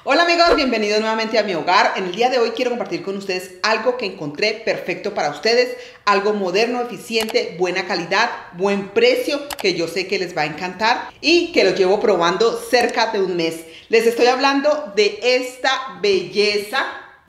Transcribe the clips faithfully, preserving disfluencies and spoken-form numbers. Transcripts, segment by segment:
Hola amigos, bienvenidos nuevamente a mi hogar. En el día de hoy quiero compartir con ustedes algo que encontré perfecto para ustedes, algo moderno, eficiente, buena calidad, buen precio, que yo sé que les va a encantar y que lo llevo probando cerca de un mes. Les estoy hablando de esta belleza.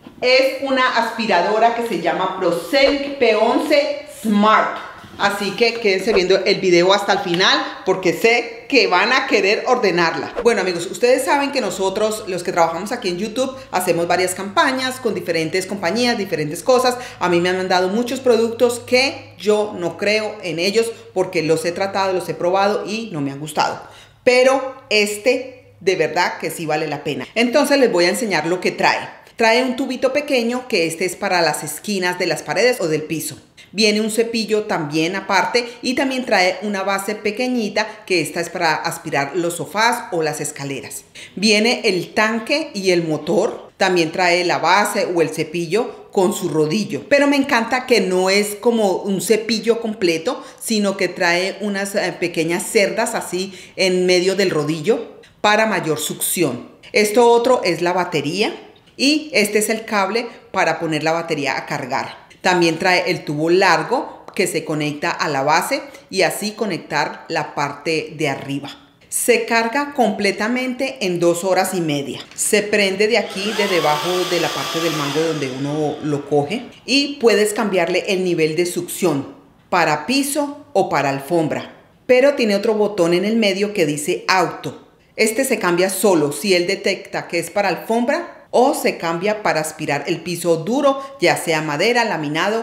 Es una aspiradora que se llama ProSenic P once Smart. Así que quédense viendo el video hasta el final porque sé que van a querer ordenarla. Bueno amigos, ustedes saben que nosotros, los que trabajamos aquí en YouTube, hacemos varias campañas con diferentes compañías, diferentes cosas. A mí me han mandado muchos productos que yo no creo en ellos porque los he tratado, los he probado y no me han gustado. Pero este de verdad que sí vale la pena. Entonces les voy a enseñar lo que trae. Trae un tubito pequeño que este es para las esquinas de las paredes o del piso. Viene un cepillo también aparte y también trae una base pequeñita que esta es para aspirar los sofás o las escaleras. Viene el tanque y el motor. También trae la base o el cepillo con su rodillo. Pero me encanta que no es como un cepillo completo, sino que trae unas pequeñas cerdas así en medio del rodillo para mayor succión. Esto otro es la batería. Y este es el cable para poner la batería a cargar. También trae el tubo largo que se conecta a la base y así conectar la parte de arriba. Se carga completamente en dos horas y media. Se prende de aquí, de debajo de la parte del mango donde uno lo coge. Y puedes cambiarle el nivel de succión para piso o para alfombra. Pero tiene otro botón en el medio que dice auto. Este se cambia solo si él detecta que es para alfombra o se cambia para aspirar el piso duro, ya sea madera, laminado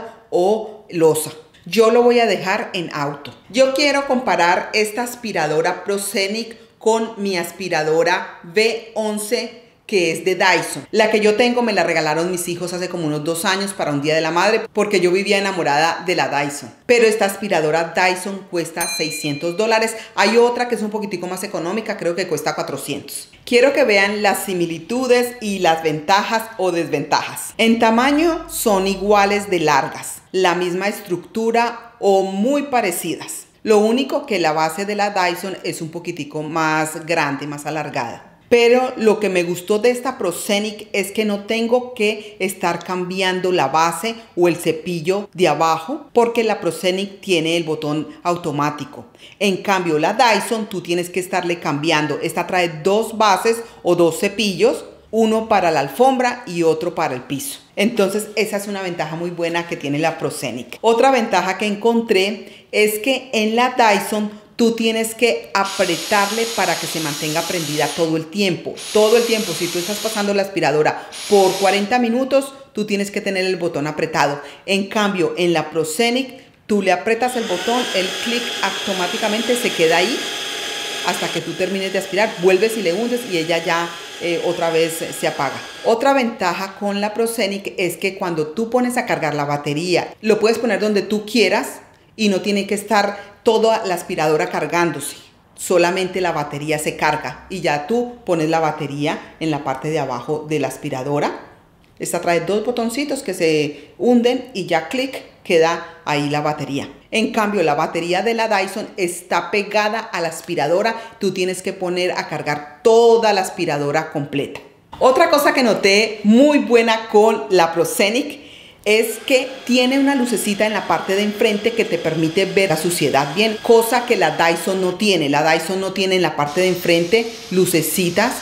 o losa. Yo lo voy a dejar en auto. Yo quiero comparar esta aspiradora ProSenic con mi aspiradora V once que es de Dyson. La que yo tengo me la regalaron mis hijos hace como unos dos años para un día de la madre porque yo vivía enamorada de la Dyson. Pero esta aspiradora Dyson cuesta seiscientos dólares. Hay otra que es un poquitico más económica, creo que cuesta cuatrocientos. Quiero que vean las similitudes y las ventajas o desventajas. En tamaño son iguales de largas, la misma estructura o muy parecidas. Lo único que la base de la Dyson es un poquitico más grande, más alargada. Pero lo que me gustó de esta ProSenic es que no tengo que estar cambiando la base o el cepillo de abajo porque la ProSenic tiene el botón automático. En cambio la Dyson tú tienes que estarle cambiando. Esta trae dos bases o dos cepillos, uno para la alfombra y otro para el piso. Entonces esa es una ventaja muy buena que tiene la ProSenic. Otra ventaja que encontré es que en la Dyson tú tienes que apretarle para que se mantenga prendida todo el tiempo. Todo el tiempo, si tú estás pasando la aspiradora por cuarenta minutos, tú tienes que tener el botón apretado. En cambio, en la ProSenic, tú le apretas el botón, el clic automáticamente se queda ahí hasta que tú termines de aspirar. Vuelves y le hundes y ella ya eh, otra vez eh, se apaga. Otra ventaja con la ProSenic es que cuando tú pones a cargar la batería, lo puedes poner donde tú quieras y no tiene que estar toda la aspiradora cargándose. Solamente la batería se carga y ya tú pones la batería en la parte de abajo de la aspiradora. Esta trae dos botoncitos que se hunden y ya clic, queda ahí la batería. En cambio, la batería de la Dyson está pegada a la aspiradora. Tú tienes que poner a cargar toda la aspiradora completa. Otra cosa que noté muy buena con la ProSenic es que tiene una lucecita en la parte de enfrente que te permite ver la suciedad bien, cosa que la Dyson no tiene. La Dyson no tiene en la parte de enfrente lucecitas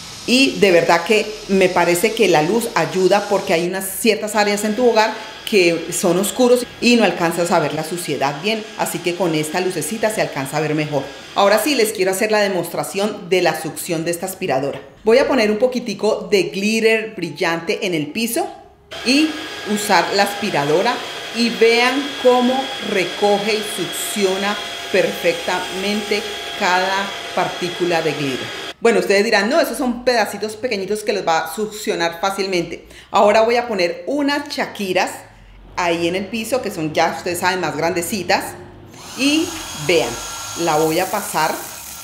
y de verdad que me parece que la luz ayuda porque hay unas ciertas áreas en tu hogar que son oscuros y no alcanzas a ver la suciedad bien, así que con esta lucecita se alcanza a ver mejor. Ahora sí les quiero hacer la demostración de la succión de esta aspiradora. Voy a poner un poquitico de glitter brillante en el piso y usar la aspiradora y vean cómo recoge y succiona perfectamente cada partícula de glitter. Bueno, ustedes dirán, no, esos son pedacitos pequeñitos que los va a succionar fácilmente. Ahora voy a poner unas chaquiras ahí en el piso, que son ya, ustedes saben, más grandecitas. Y vean, la voy a pasar.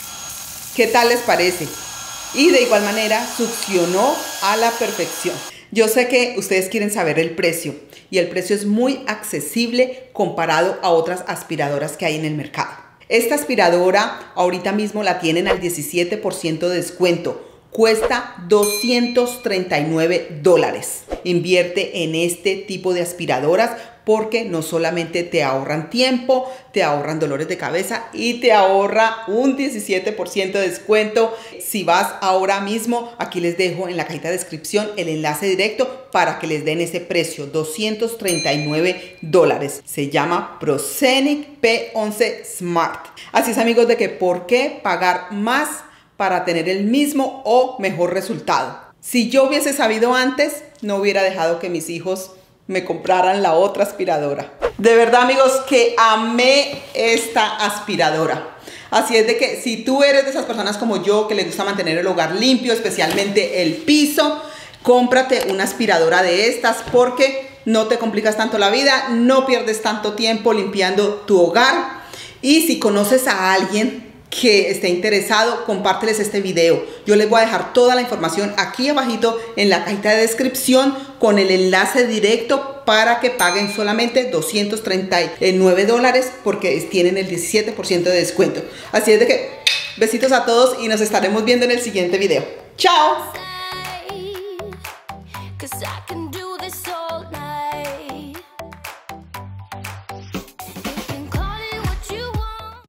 ¿Qué tal les parece? Y de igual manera succionó a la perfección. Yo sé que ustedes quieren saber el precio y el precio es muy accesible comparado a otras aspiradoras que hay en el mercado. Esta aspiradora ahorita mismo la tienen al diecisiete por ciento de descuento cuesta doscientos treinta y nueve dólares. Invierte en este tipo de aspiradoras porque no solamente te ahorran tiempo, te ahorran dolores de cabeza y te ahorra un diecisiete por ciento de descuento. Si vas ahora mismo, aquí les dejo en la cajita de descripción el enlace directo para que les den ese precio, doscientos treinta y nueve dólares. Se llama Proscenic P once Smart. Así es, amigos, de que ¿por qué pagar más para tener el mismo o mejor resultado? Si yo hubiese sabido antes, no hubiera dejado que mis hijos me compraran la otra aspiradora. De verdad, amigos, que amé esta aspiradora. Así es de que si tú eres de esas personas como yo que les gusta mantener el hogar limpio, especialmente el piso, cómprate una aspiradora de estas porque no te complicas tanto la vida, no pierdes tanto tiempo limpiando tu hogar. Y si conoces a alguien que esté interesado, compárteles este video. Yo les voy a dejar toda la información aquí abajito en la cajita de descripción con el enlace directo para que paguen solamente doscientos treinta y nueve dólares porque tienen el diecisiete por ciento de descuento. Así es de que besitos a todos y nos estaremos viendo en el siguiente video. ¡Chao!